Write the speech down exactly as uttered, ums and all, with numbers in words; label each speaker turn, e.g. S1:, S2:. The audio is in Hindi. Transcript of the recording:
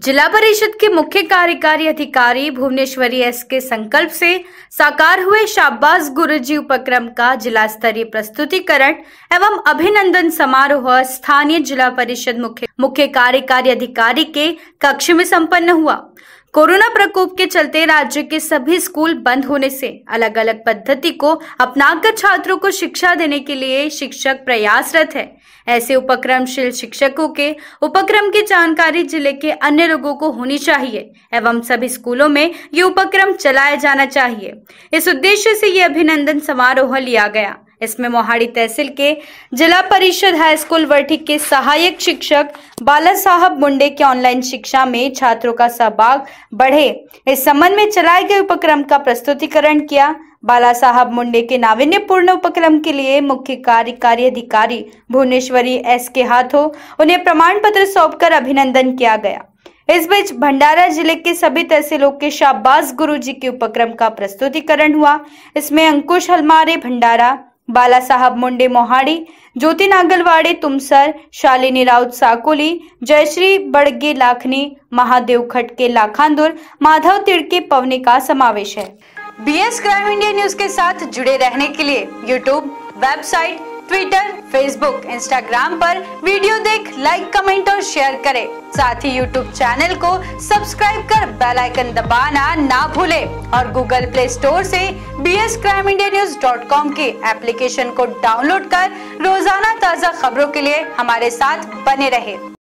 S1: जिला परिषद के मुख्य कार्यकारी अधिकारी भुवनेश्वरी एस के संकल्प से साकार हुए शाबाश गुरुजी उपक्रम का जिला स्तरीय प्रस्तुतिकरण एवं अभिनंदन समारोह स्थानीय जिला परिषद मुख्य मुख्य कार्यकारी अधिकारी के कक्ष में संपन्न हुआ। कोरोना प्रकोप के चलते राज्य के सभी स्कूल बंद होने से अलग अलग पद्धति को अपनाकर छात्रों को शिक्षा देने के लिए शिक्षक प्रयासरत है। ऐसे उपक्रमशील शिक्षकों के उपक्रम की जानकारी जिले के अन्य लोगों को होनी चाहिए एवं सभी स्कूलों में ये उपक्रम चलाया जाना चाहिए। इस उद्देश्य से ये अभिनंदन समारोह लिया गया। इसमें मोहाड़ी तहसील के जिला परिषद हाई स्कूल वर्ठी के सहायक शिक्षक बाला साहब मुंडे के ऑनलाइन शिक्षा में छात्रों का सहभाग बढ़े, इस संबंध में चलाए गए उपक्रम का प्रस्तुतिकरण किया। बाला साहब मुंडे के नावीन्यपूर्ण उपक्रम के लिए मुख्य कार्यकारी अधिकारी भुवनेश्वरी एस के हाथों उन्हें प्रमाण पत्र सौंपकर अभिनंदन किया गया। इस बीच भंडारा जिले के सभी तहसीलों के शाबाश गुरुजी के उपक्रम का प्रस्तुतिकरण हुआ। इसमें अंकुश हलमारे भंडारा, बाला साहब मुंडे मोहाड़ी, ज्योति नागलवाड़े तुमसर, शालिनी राउत साकोली, जयश्री बड़गे लाखनी, महादेव खटके लाखांदुर, माधव तिड़के पवनी का समावेश है। बीएस क्राइम इंडिया न्यूज के साथ जुड़े रहने के लिए YouTube, website, Twitter, Facebook, Instagram पर वीडियो देख लाइक, कमेंट और शेयर करें। साथ ही यूट्यूब चैनल को सब्सक्राइब कर बेल आइकन दबाना ना भूलें और गूगल प्ले स्टोर से B S crime India news dot com के एप्लीकेशन को डाउनलोड कर रोजाना ताज़ा खबरों के लिए हमारे साथ बने रहें।